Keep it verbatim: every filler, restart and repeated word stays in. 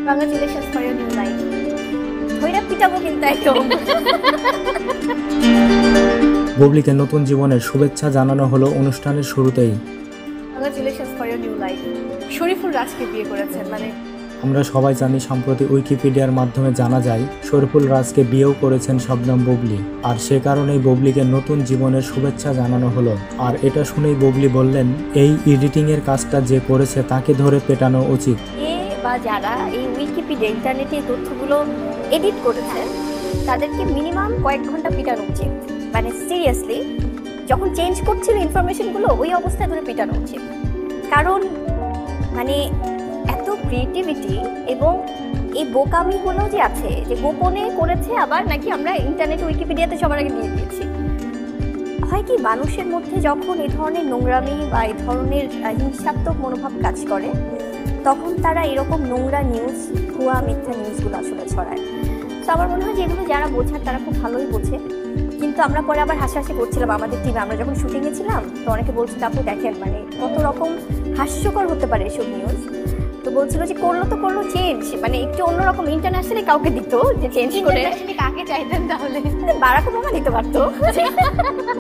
Congratulations for your new life. ধইরা পিটাবো কিন্তু একদম। বুবলিকে নতুন জীবনের শুভেচ্ছা জানানো হলো অনুষ্ঠানের শুরুতেই। Congratulations for your new life. Shariful রাজকে বিয়ে করেছেন মানে আমরা সবাই জানি সম্প্রতি উইকিপিডিয়ার মাধ্যমে জানা যায় শরীফুল রাজকে বিয়েও করেছেন শবনম বুবলি, আর সে কারণেই বুবলিকে নতুন জীবনের শুভেচ্ছা জানানো হলো। আর এটা শুনেই বুবলি বললেন, এই এডিটিং এর কাজটা যে করেছে তাকে ধরে পেটানো উচিত। এ বা যারা এই উইকিপিডিয়া ইন্টারনেটে তথ্যগুলো এডিট করেছেন তাদেরকে মিনিমাম কয়েক ঘন্টা পিটানো উচিত। মানে সিরিয়াসলি যখন চেঞ্জ করছিল ইনফরমেশনগুলো ওই অবস্থায় ধরে পিটানো উচিত। কারণ মানে এত ক্রিয়েটিভিটি এবং এই বোকামিগুলো যে আছে যে গোপনে করেছে, আবার নাকি আমরা ইন্টারনেট উইকিপিডিয়াতে সবার আগে দিয়ে দিয়েছি। হয় কি মানুষের মধ্যে যখন এই ধরনের নোংরামি বা এই ধরনের হিংসাত্মক মনোভাব কাজ করে তখন তারা এরকম নোংরা নিউজ, ভুয়া মিথ্যা নিউজগুলো আসলে ছড়ায়। তো আমার মনে হয় যে এগুলো যারা বোঝার তারা খুব ভালোই বোঝে। কিন্তু আমরা পরে আবার হাসাহাসি করছিলাম আমাদের টিমে, আমরা যখন শুটিংয়ে ছিলাম তো অনেকে বলছিল আপু দেখেন মানে কত রকম হাস্যকর হতে পারে এসব নিউজ। তো বলছিল যে করলো তো করলো চেঞ্জ, মানে একটু অন্যরকম ইন্টারন্যাশনালি কাউকে দিত যে চেঞ্জ করে। কাকে চাইতেন তাহলে? বারাক ওবামা দিতে পারতো।